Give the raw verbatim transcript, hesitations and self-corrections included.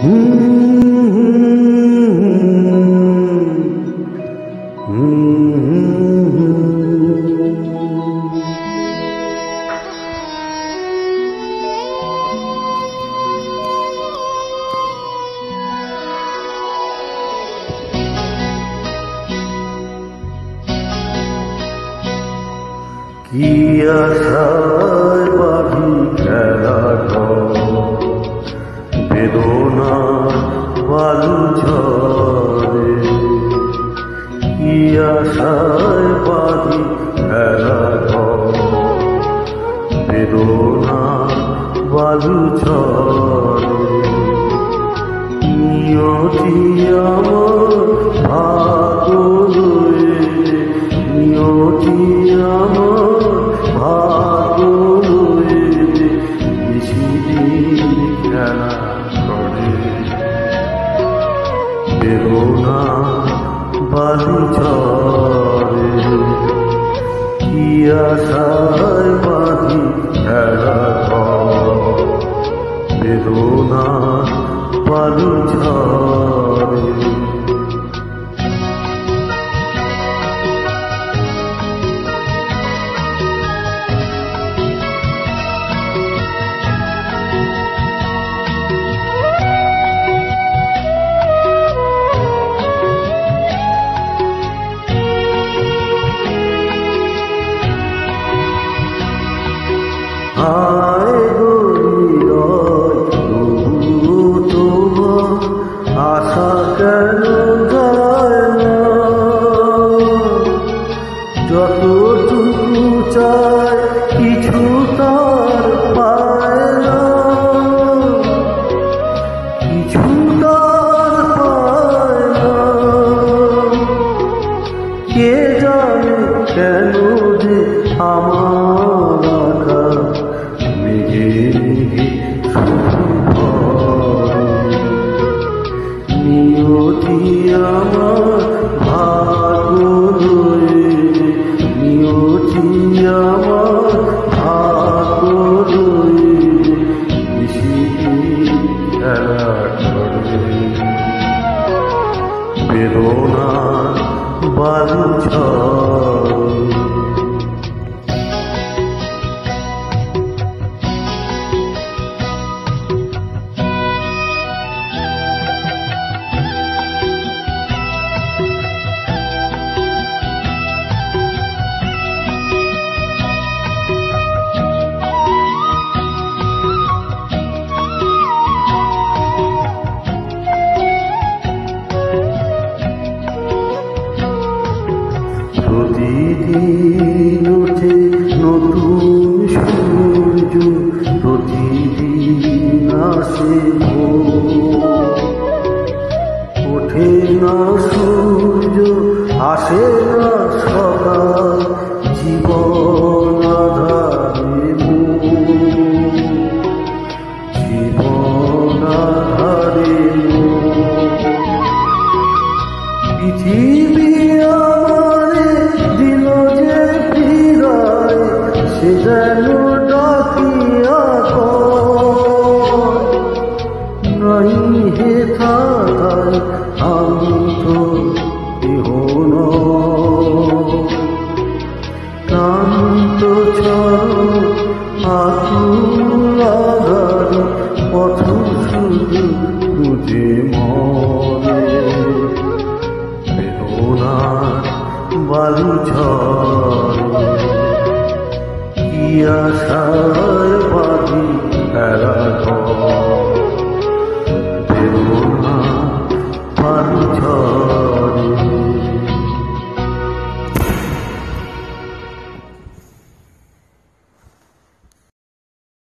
কি আশায় বাঁধি খেলাঘর, বেদনার বালু ঝরে। কি আশায় বাঁধি খেলাঘর, বেদনার বালু ঝরে। নিয়তি আমার ভাগ্য লয়ে, নিয়তি আমার ভাগ্য লয়ে বেশিদিন খেলা করে। বেদনা বালু ঝরে, কি আশায় বাঁধি খেলা ঘর, বেদনা বালু ঝরে। হায় গরিরয় তবু তোমার আশা কেন যায় না? যতটুকু চায় কিছু তার পায় না, কিছু তার পায় না। কে জানে কেন যে আমার আঘাত মেঘে মেঘে শুধু ভরে। নিয়তি আমার ভাগ্য লয়ে, নিয়তি আমার ভাগ্য লয়ে বেশিদিন খেলা করে। বেদনার বালু ঝরে। প্রতিদিন ওঠে নতুন সূর্য, প্রতিদিন আসে ভোর। ওঠে না সূর্য, আসে না সকাল, জীবন আধারে মোর, জীবন আধারে মোর। পৃথিবী সে যেন ডাকিয়া কয়, নাই হে থাকায় আমি তো কেহ নয়। ক্লান্ত চরণ আকুল আধারে পথ শুধু খুঁজে মরে। বেদনার বালু ঝরে, কি আশায় বাঁধি খেলা ঘর, বেদনা বালু ঝরে।